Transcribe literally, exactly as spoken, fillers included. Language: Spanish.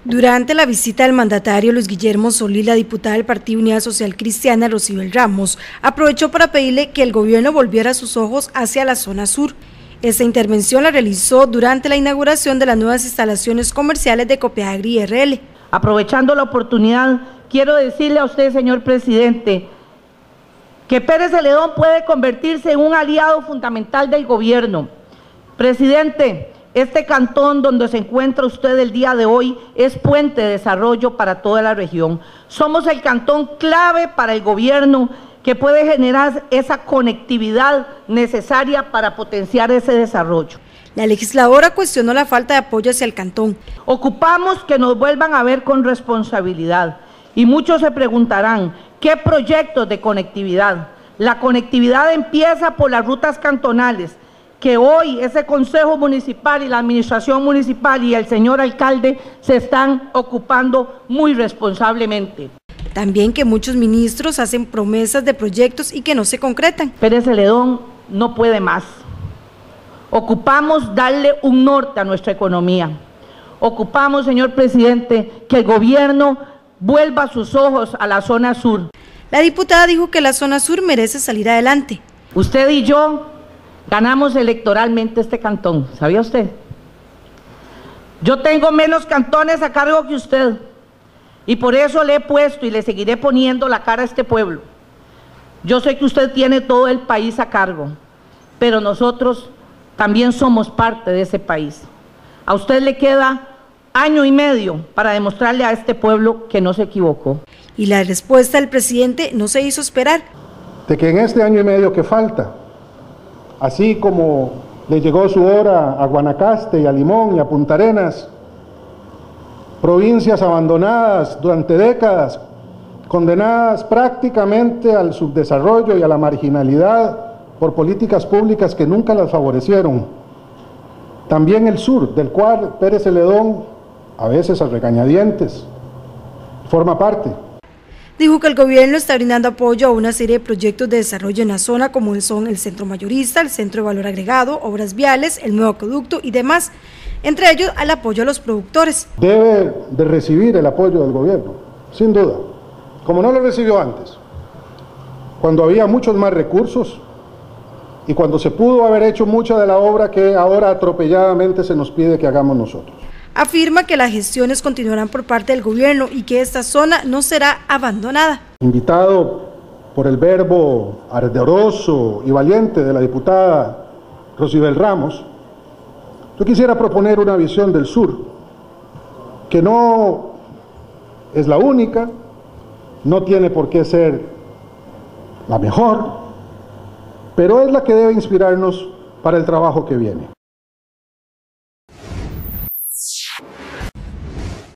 Durante la visita del mandatario Luis Guillermo Solís, la diputada del Partido Unidad Social Cristiana, Rosibel Ramos, aprovechó para pedirle que el gobierno volviera sus ojos hacia la zona sur. Esta intervención la realizó durante la inauguración de las nuevas instalaciones comerciales de Copiagri R L. Aprovechando la oportunidad, quiero decirle a usted, señor presidente, que Pérez Celedón puede convertirse en un aliado fundamental del gobierno. Presidente, este cantón donde se encuentra usted el día de hoy es puente de desarrollo para toda la región. Somos el cantón clave para el gobierno que puede generar esa conectividad necesaria para potenciar ese desarrollo. La legisladora cuestionó la falta de apoyo hacia el cantón. Ocupamos que nos vuelvan a ver con responsabilidad y muchos se preguntarán, ¿qué proyectos de conectividad? La conectividad empieza por las rutas cantonales, que hoy ese Consejo Municipal y la Administración Municipal y el señor alcalde se están ocupando muy responsablemente. También que muchos ministros hacen promesas de proyectos y que no se concretan. Pérez Celedón no puede más. Ocupamos darle un norte a nuestra economía. Ocupamos, señor presidente, que el gobierno vuelva sus ojos a la zona sur. La diputada dijo que la zona sur merece salir adelante. Usted y yo ganamos electoralmente este cantón, ¿sabía usted? Yo tengo menos cantones a cargo que usted y por eso le he puesto y le seguiré poniendo la cara a este pueblo. Yo sé que usted tiene todo el país a cargo, pero nosotros también somos parte de ese país. A usted le queda año y medio para demostrarle a este pueblo que no se equivocó. Y la respuesta del presidente no se hizo esperar. De que en este año y medio que falta, así como le llegó su hora a Guanacaste y a Limón y a Punta Arenas, provincias abandonadas durante décadas, condenadas prácticamente al subdesarrollo y a la marginalidad por políticas públicas que nunca las favorecieron. También el sur, del cual Pérez Celedón, a veces a regañadientes, forma parte. Dijo que el gobierno está brindando apoyo a una serie de proyectos de desarrollo en la zona, como son el Centro Mayorista, el Centro de Valor Agregado, obras viales, el nuevo acueducto y demás, entre ellos al apoyo a los productores. Debe de recibir el apoyo del gobierno, sin duda, como no lo recibió antes, cuando había muchos más recursos y cuando se pudo haber hecho mucha de la obra que ahora atropelladamente se nos pide que hagamos nosotros. Afirma que las gestiones continuarán por parte del gobierno y que esta zona no será abandonada. Invitado por el verbo ardoroso y valiente de la diputada Rosibel Ramos, yo quisiera proponer una visión del sur, que no es la única, no tiene por qué ser la mejor, pero es la que debe inspirarnos para el trabajo que viene.